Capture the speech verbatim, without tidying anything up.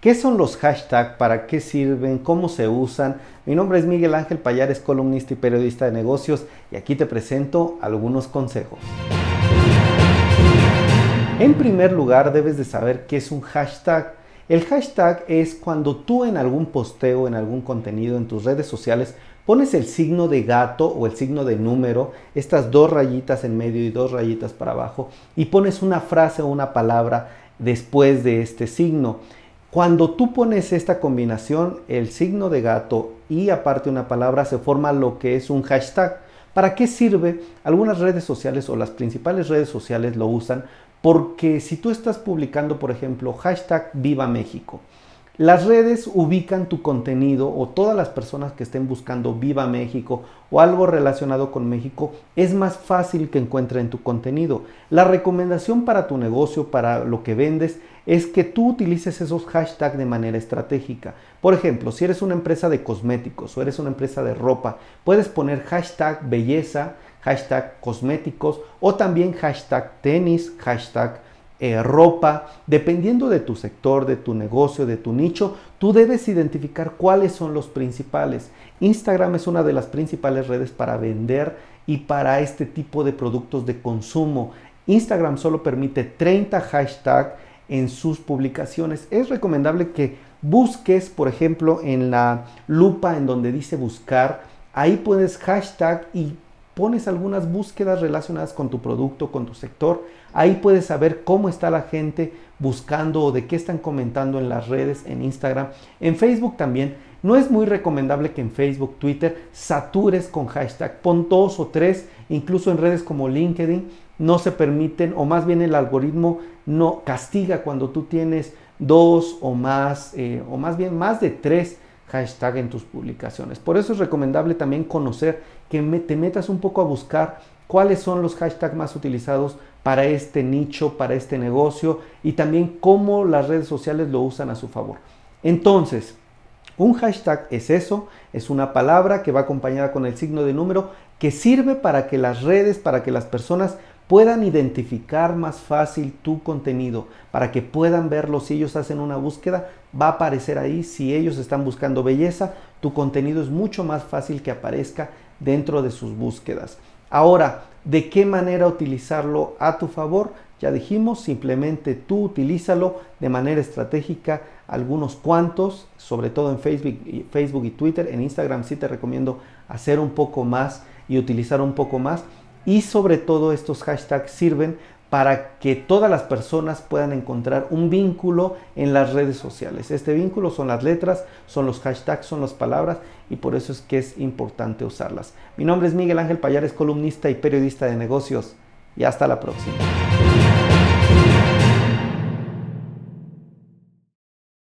¿Qué son los hashtags? ¿Para qué sirven? ¿Cómo se usan? Mi nombre es Miguel Ángel Pallares, columnista y periodista de negocios, y aquí te presento algunos consejos. En primer lugar, debes de saber qué es un hashtag. El hashtag es cuando tú en algún posteo, en algún contenido en tus redes sociales, pones el signo de gato o el signo de número, estas dos rayitas en medio y dos rayitas para abajo, y pones una frase o una palabra después de este signo. Cuando tú pones esta combinación, el signo de gato y aparte una palabra, se forma lo que es un hashtag. ¿Para qué sirve? Algunas redes sociales o las principales redes sociales lo usan porque si tú estás publicando, por ejemplo, hashtag Viva México, las redes ubican tu contenido o todas las personas que estén buscando Viva México o algo relacionado con México, es más fácil que encuentren tu contenido. La recomendación para tu negocio, para lo que vendes, es que tú utilices esos hashtags de manera estratégica. Por ejemplo, si eres una empresa de cosméticos o eres una empresa de ropa, puedes poner hashtag belleza, hashtag cosméticos o también hashtag tenis, hashtag Eh, ropa. Dependiendo de tu sector, de tu negocio, de tu nicho, tú debes identificar cuáles son los principales. Instagram es una de las principales redes para vender y para este tipo de productos de consumo. Instagram solo permite treinta hashtags en sus publicaciones. Es recomendable que busques, por ejemplo, en la lupa en donde dice buscar, ahí puedes hashtag y pones algunas búsquedas relacionadas con tu producto, con tu sector. Ahí puedes saber cómo está la gente buscando o de qué están comentando en las redes, en Instagram. En Facebook también. No es muy recomendable que en Facebook, Twitter, satures con hashtag. Pon dos o tres, incluso en redes como LinkedIn, no se permiten, o más bien el algoritmo no castiga cuando tú tienes dos o más, eh, o más bien más de tres hashtag en tus publicaciones. Por eso es recomendable también conocer, que me, te metas un poco a buscar cuáles son los hashtags más utilizados para este nicho, para este negocio, y también cómo las redes sociales lo usan a su favor. Entonces, un hashtag es eso, es una palabra que va acompañada con el signo de número que sirve para que las redes, para que las personas puedan identificar más fácil tu contenido, para que puedan verlo. Si ellos hacen una búsqueda, va a aparecer ahí. Si ellos están buscando belleza, tu contenido es mucho más fácil que aparezca dentro de sus búsquedas. Ahora, ¿de qué manera utilizarlo a tu favor? Ya dijimos, simplemente tú utilízalo de manera estratégica, algunos cuantos, sobre todo en Facebook y, Facebook y Twitter. En Instagram sí te recomiendo hacer un poco más y utilizar un poco más. Y sobre todo estos hashtags sirven para que todas las personas puedan encontrar un vínculo en las redes sociales. Este vínculo son las letras, son los hashtags, son las palabras, y por eso es que es importante usarlas. Mi nombre es Miguel Ángel Pallares, columnista y periodista de negocios, y hasta la próxima.